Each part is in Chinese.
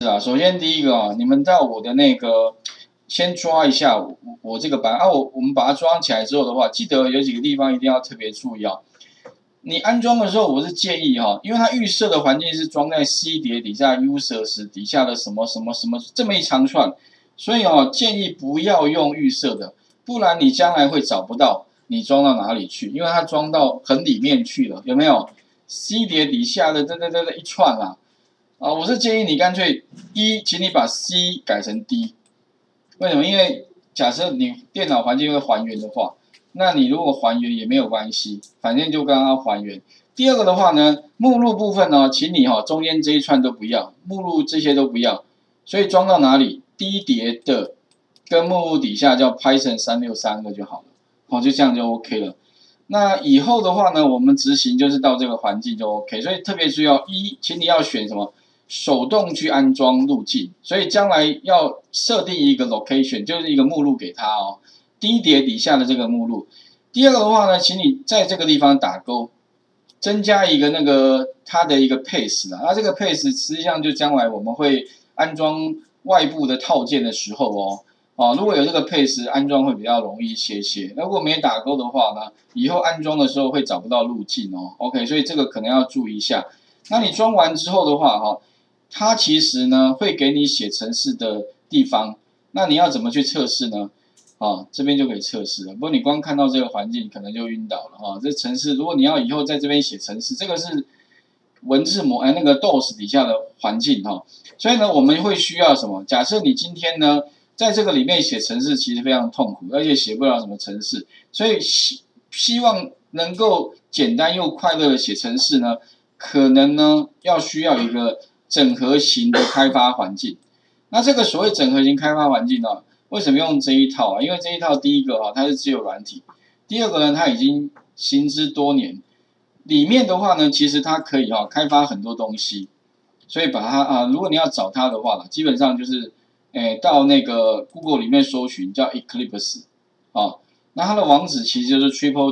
是啊，首先第一个啊，你们到我的那个先抓一下我这个版啊，我们把它装起来之后的话，记得有几个地方一定要特别注意啊。你安装的时候，我是建议哈，因为它预设的环境是装在 C 碟底下 users 底下的什么什么什么这么一长串，所以哦，建议不要用预设的，不然你将来会找不到你装到哪里去，因为它装到很里面去了，有没有 ？C 碟底下的这一串啦。啊，我是建议你干脆请你把 C 改成 D， 为什么？因为假设你电脑环境会还原的话，那你如果还原也没有关系，反正就刚刚还原。第二个的话呢，目录部分呢，请你中间这一串都不要，目录这些都不要，所以装到哪里低碟的跟目录底下叫 Python 363个就好了，就这样就 OK 了。那以后的话呢，我们执行就是到这个环境就 OK， 所以特别注意请你要选什么？手动去安装路径，所以将来要设定一个 location， 就是一个目录给它哦，低碟底下的这个目录。第二个的话呢，请你在这个地方打勾，增加一个它的一个 pace 啊，那这个 pace 实际上就将来我们会安装外部的套件的时候如果有这个 pace 安装会比较容易一些。那如果没打勾的话呢，以后安装的时候会找不到路径哦。OK， 所以这个可能要注意一下。那你装完之后的话它其实呢会给你写程式的地方，那你要怎么去测试呢？这边就可以测试了。不过你光看到这个环境可能就晕倒了这程式如果你要以后在这边写程式，这个是文字那个 DOS 底下的环境所以呢我们会需要什么？假设你今天呢在这个里面写程式其实非常痛苦，而且写不了什么程式，所以希望能够简单又快乐的写程式呢，可能呢需要一个整合型的开发环境。那这个所谓整合型开发环境为什么用这一套因为这一套第一个它是自由软体，第二个呢它已经行之多年，里面的话呢其实它可以开发很多东西，所以把它如果你要找它的话基本上就是到那个 Google 里面搜寻叫 Eclipse 那它的网址其实就是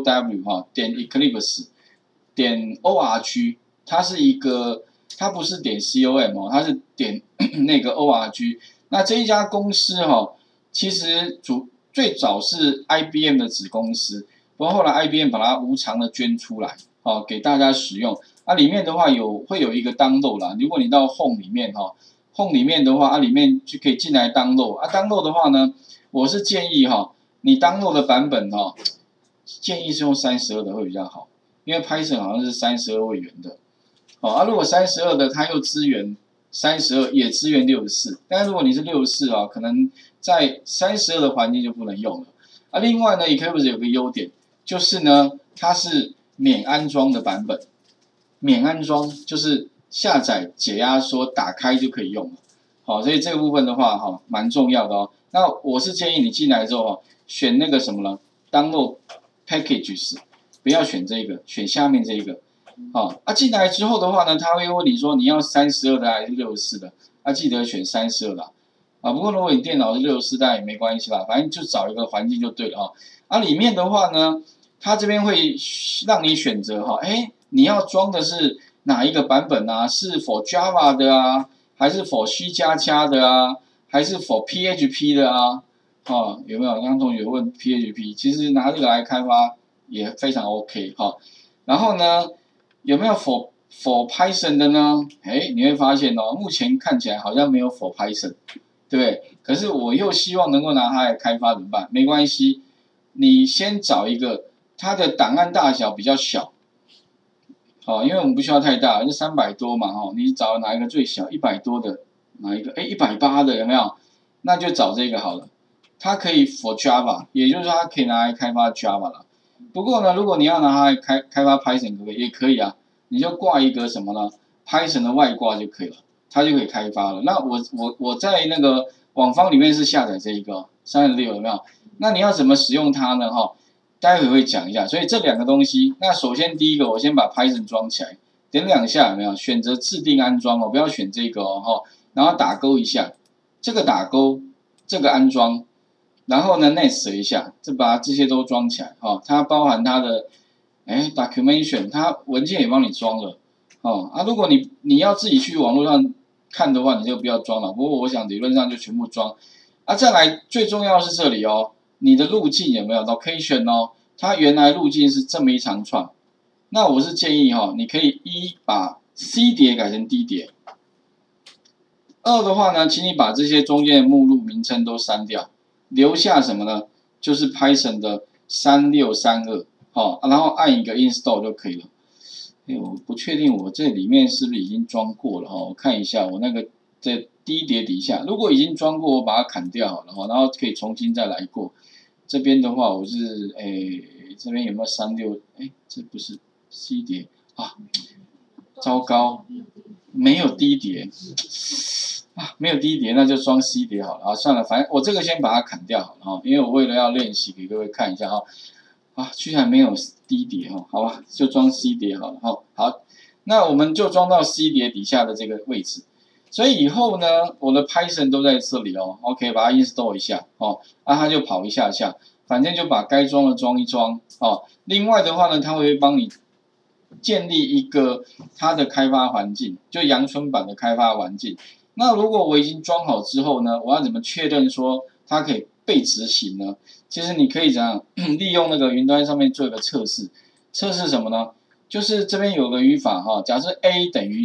www 点 Eclipse 点 org， 它是一个。它不是点 com 它是点那个 org。那这一家公司其实最早是 IBM 的子公司，不过后来 IBM 把它无偿的捐出来给大家使用。里面的话会有一个 download 啦，如果你到 Home 里面Home 里面的话里面就可以进来 download download 的话呢，我是建议你 download 的版本建议是用32的会比较好，因为 Python 好像是32位元的。如果32的它又支援32，也支援64，但是如果你是64可能在32的环境就不能用了。另外呢 Eclipse 有个优点，就是呢它是免安装的版本，免安装就是下载解压缩打开就可以用了。所以这个部分的话蛮重要的那我是建议你进来之后选那个什么呢 ？Download Packages， 不要选这个，选下面这一个。进来之后的话呢，他会问你说你要32的还是64的，记得选32的不过如果你电脑是64代也没关系啦，反正就找一个环境就对了里面的话呢，它这边会让你选择你要装的是哪一个版本是 for Java 的还是 for C++ 的还是 for PHP 的有没有？刚刚同学问 PHP， 其实拿这个来开发也非常 OK 然后呢？有没有 for Python 的呢？你会发现目前看起来好像没有 for Python， 对不对？可是我又希望能够拿它来开发怎么办？没关系，你先找一个它的档案大小比较小，因为我们不需要太大，就300多嘛你找哪一个最小？100多的哪一个？180的有没有？那就找这个好了。它可以 for Java， 也就是说它可以拿来开发 Java 了。不过呢，如果你要拿它来开发 Python 可不可以？也可以你就挂一个什么呢 ？Python 的外挂就可以了，它就可以开发了。那我在那个网方里面是下载这一个36有没有？那你要怎么使用它呢？待会会讲一下。所以这两个东西，那首先第一个，我先把 Python 装起来，点2下有没有？选择自定安装不要选这个然后打勾一下，这个打勾，这个安装。然后呢 ，next 一下，把这些都装起来它包含它的documentation， 它文件也帮你装了如果你要自己去网络上看的话，你就不要装了。不过我想理论上就全部装。啊，再来最重要的是这里哦，你的路径有没有 location 哦？它原来路径是这么一长串，那我是建议哈，你可以把 C 碟改成 D 碟。2的话呢，请你把这些中间的目录名称都删掉，留下什么呢？就是 Python 的3632，好，然后按一个 install 就可以了。我不确定我这里面是不是已经装过了哈，我看一下我那个在 D 碟底下，如果已经装过，我把它砍掉好了哈，然后可以重新再来过。这边的话，我是这边有没有36？这不是 C 碟啊，糟糕，没有 D 碟啊，没有 D 碟，那就装 C 碟好了啊，算了，反正我这个先把它砍掉好了哈，因为我为了要练习，给各位看一下哈。啊，居然没有 D 碟哈，好吧，就装 C 碟好了哈。好，那我们就装到 C 碟底下的这个位置。所以以后呢，我的 Python 都在这里哦。OK， 把它 install 一下哦，它就跑一下下，反正就把该装的装一装哦。另外的话呢，它会帮你建立一个它的开发环境，就阳春版的开发环境。那如果我已经装好之后呢，我要怎么确认说它可以被执行呢？其实你可以怎样利用那个云端上面做一个测试，测试什么呢？就是这边有个语法哈，假设 a 等于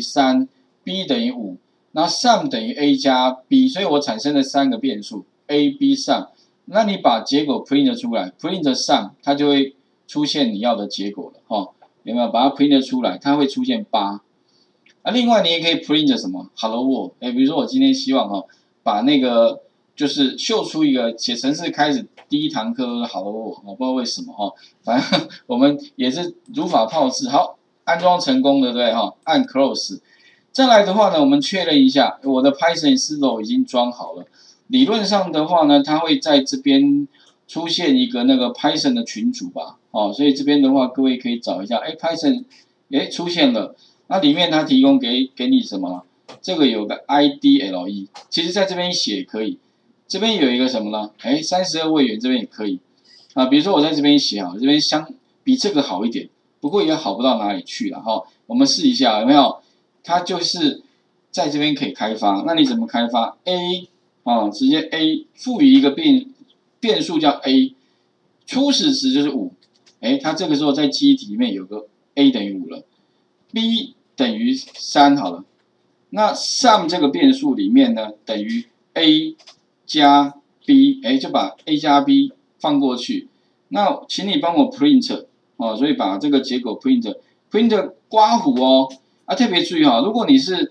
3，b 等于5，那 sum 等于 a 加 b， 所以我产生了3个变数 a b sum， 那你把结果 print 出来 ，print sum， 它就会出现你要的结果了哈，有没有？把它 print 出来，它会出现8。另外你也可以 print 什么 hello world， 比如说我今天希望把那个就是秀出一个写程式开始第一堂课都是 hello world， 我不知道为什么反正我们也是如法炮制，好，安装成功的，对按 close。再来的话呢，我们确认一下我的 Python 是否已经装好了。理论上的话呢，它会在这边出现一个那个 Python 的群组吧，所以这边的话各位可以找一下，Python 出现了。那里面它提供给你什么？这个有个 IDLE， 其实在这边写也可以。这边有一个什么呢？32位元这边也可以啊。比如说我在这边写这边比这个好一点，不过也好不到哪里去了哈。我们试一下有没有？它就是在这边可以开发。那你怎么开发 ？A 直接 A 赋予一个变数叫 A， 初始值就是5。它这个时候在记忆体里面有个 A 等于5了。b 等于3好了，那 sum 这个变数里面呢，等于 a 加 b， 就把 a 加 b 放过去。那请你帮我 print 所以把这个结果 print 刮弧哦。特别注意如果你是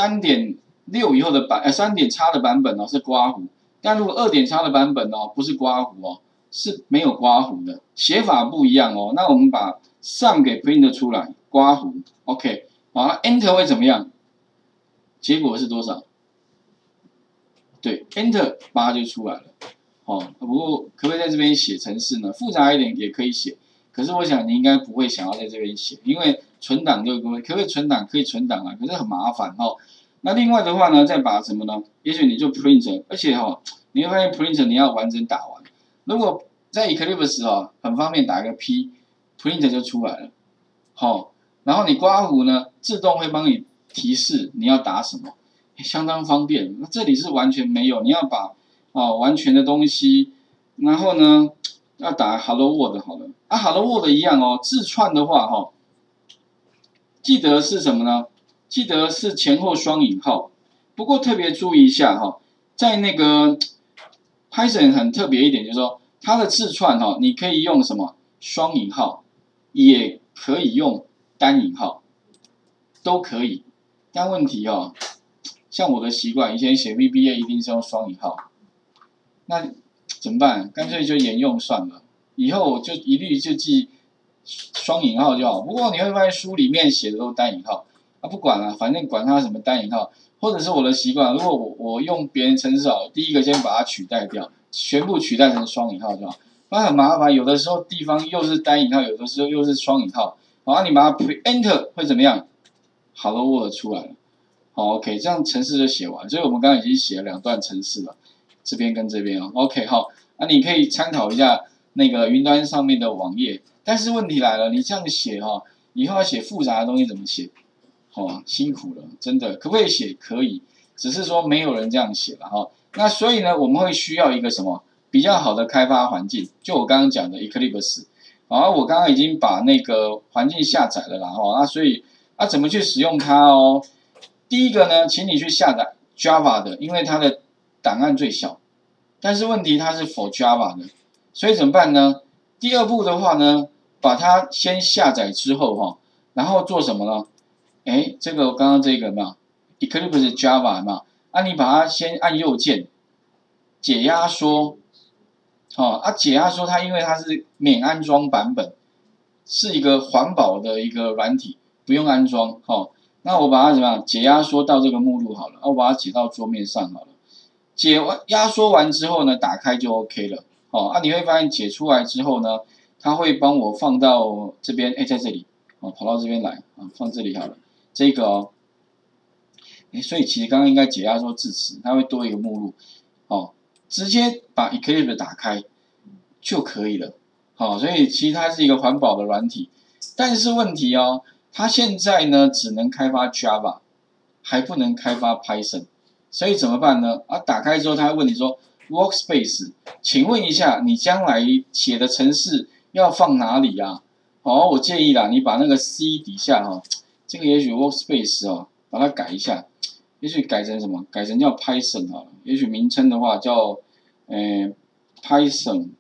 3.6以后的3点叉的版本是刮弧，但如果2点叉的版本不是刮弧是没有刮弧的，写法不一样哦。那我们把 sum 给 print 出来。刮弧 ，OK， 好了 ，Enter 会怎么样？结果是多少？对 ，Enter 8就出来了。不过可不可以在这边写程式呢？复杂一点也可以写，可是我想你应该不会想要在这边写，因为存档可不可以存档？可以存档可是很麻烦那另外的话呢，再把什么呢？也许你就 print， 而且你会发现 print 你要完整打完。如果在 Eclipse 很方便，打一个 P，print 就出来了。然后你刮弧呢，自动会帮你提示你要打什么，相当方便。那这里是完全没有，你要把完全的东西，然后呢要打 Hello World 好了，Hello World 一样自串的话记得是什么呢？记得是前后双引号。不过特别注意一下在那个 Python 很特别一点，就是说它的字串你可以用什么双引号，也可以用单引号都可以，但问题像我的习惯，以前写 VBA 一定是用双引号，那怎么办？干脆就沿用算了，以后就一律就记双引号就好。不过你会发现书里面写的都单引号，不管了，反正管它什么单引号，或者是我的习惯，如果我用别人程式第一个先把它取代掉，全部取代成双引号就好。那很麻烦，有的时候地方又是单引号，有的时候又是双引号。你把它 Enter 会怎么样 ？Hello World 出来了。OK， 这样程式就写完。所以我们刚刚已经写了2段程式了，这边跟这边OK 你可以参考一下那个云端上面的网页。但是问题来了，你这样写以后要写复杂的东西怎么写？辛苦了，真的。可不可以写？可以。 只是说没有人这样写了哈。那所以呢，我们会需要一个什么比较好的开发环境？就我刚刚讲的 Eclipse。好，我刚刚已经把那个环境下载了啦哈。那所以怎么去使用它哦？第一个呢，请你去下载 Java 的，因为它的档案最小。但是问题它是 for Java 的，所以怎么办呢？第二步的话呢，把它先下载之后哈，然后做什么呢？这个刚刚这个嘛 ，Eclipse Java 嘛，你把它先按右键解压缩，解压缩它因为它是免安装版本，是一个环保的一个软体，不用安装那我把它怎么样解压缩到这个目录好了，我把它解到桌面上好了。解完压缩完之后呢，打开就 OK 了。你会发现解出来之后呢，它会帮我放到这边，在这里，跑到这边来，放这里好了。这个所以其实刚刚应该解压缩至此，它会多一个目录，直接把 Eclipse 打开就可以了。所以其实它是一个环保的软体，但是问题它现在呢只能开发 Java， 还不能开发 Python。所以怎么办呢？打开之后，他会问你说 ，Workspace， 请问一下，你将来写的程式要放哪里啊？我建议啦，你把那个 C 底下这个也许 Workspace 把它改一下，也许改成什么？改成叫 Python 好了，也许名称的话叫Python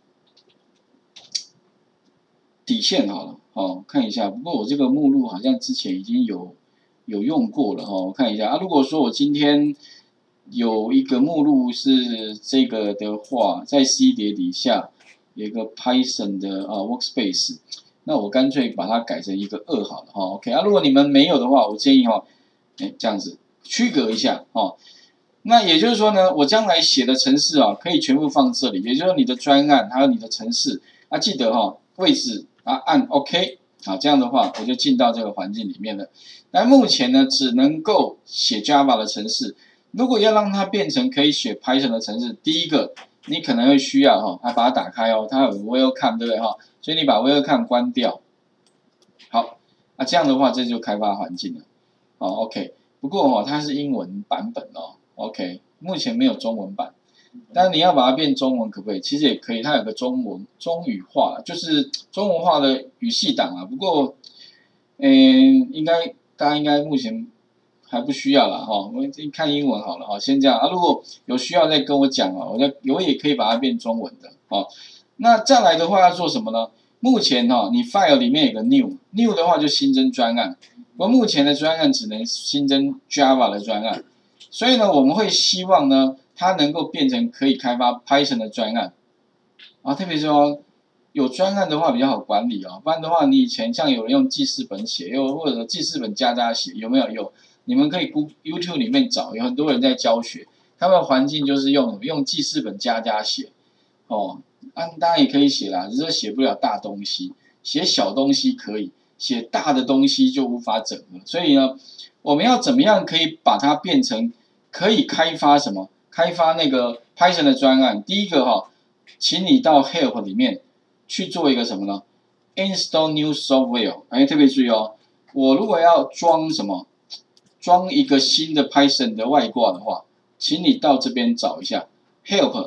底线好了，看一下。不过我这个目录好像之前已经有用过了我看一下如果说我今天有一个目录是这个的话，在 C 碟底下有一个 Python 的Workspace， 那我干脆把它改成一个2好了OK 如果你们没有的话，我建议这样子区隔一下那也就是说呢，我将来写的程式可以全部放这里，也就是说你的专案还有你的程式记得位置按 OK。这样的话我就进到这个环境里面了。那目前呢，只能够写 Java 的程式。如果要让它变成可以写 Python 的程式，第一个你可能会需要把它打开它有 Welcome 对不对所以你把 Welcome 关掉。好，这样的话这就开发环境了。OK。不过它是英文版本OK， 目前没有中文版。但你要把它变中文可不可以？其实也可以，它有个中语化，就是中文化的语系档不过，应该大家应该目前还不需要啦我们看英文好了先这样如果有需要再跟我讲我也可以把它变中文的那再来的话要做什么呢？目前你 file 里面有个 new 的话就新增专案，我目前的专案只能新增 Java 的专案，所以呢我们会希望呢它能够变成可以开发 Python 的专案特别是有专案的话比较好管理不然的话你以前像有人用记事本写，又或者记事本加写，有没有用？你们可以 YouTube 里面找，有很多人在教学，他们的环境就是用记事本加写当然也可以写啦，只是写不了大东西，写小东西可以，写大的东西就无法整合。所以呢，我们要怎么样可以把它变成可以开发什么？开发那个 Python 的专案。第一个请你到 Help 里面去做一个什么呢 ？Install new software。特别注意我如果要装什么，装一个新的 Python 的外挂的话，请你到这边找一下 Help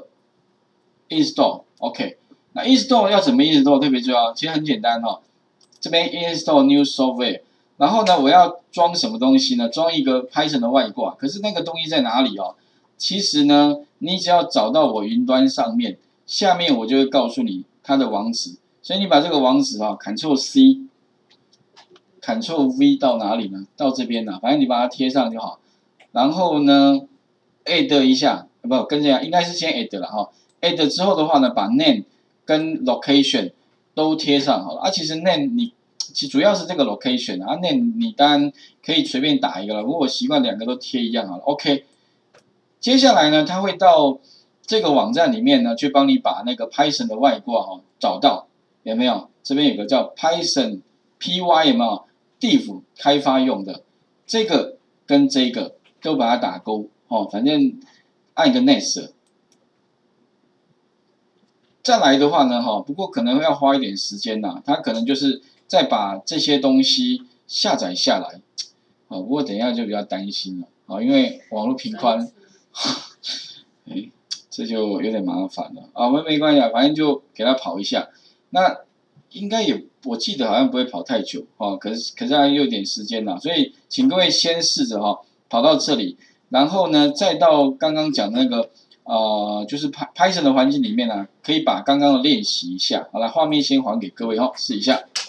Install。OK， 那 Install 要怎么 Install？ 特别重要，其实很简单这边 Install new software， 然后呢，我要装什么东西呢？装一个 Python 的外挂，可是那个东西在哪里其实呢，你只要找到我云端上面，下面我就会告诉你它的网址，所以你把这个网址Ctrl C。Ctrl V 到哪里呢？到这边反正你把它贴上就好。然后呢 ，add 一下，不跟这样，应该是先 add 了add 之后的话呢，把 name 跟 location 都贴上好了。其实 name 其实主要是这个 location name 你当然可以随便打一个了。如果我习惯2个都贴一样好了。OK， 接下来呢，它会到这个网站里面呢，去帮你把那个 Python 的外挂找到，有没有？这边有个叫 Python PY 有没有？div 开发用的这个跟这个都把它打勾反正按一个 next。再来的话呢不过可能要花一点时间它可能就是再把这些东西下载下来不过等一下就比较担心了啊，因为网络频宽，哎，这就有点麻烦了啊。没关系啊，反正就给他跑一下。那应该也我记得好像不会跑太久啊，可是还有点时间啦，所以请各位先试着跑到这里，然后呢再到刚刚讲那个就是 Python 的环境里面呢，可以把刚刚的练习一下。好了，画面先还给各位试一下。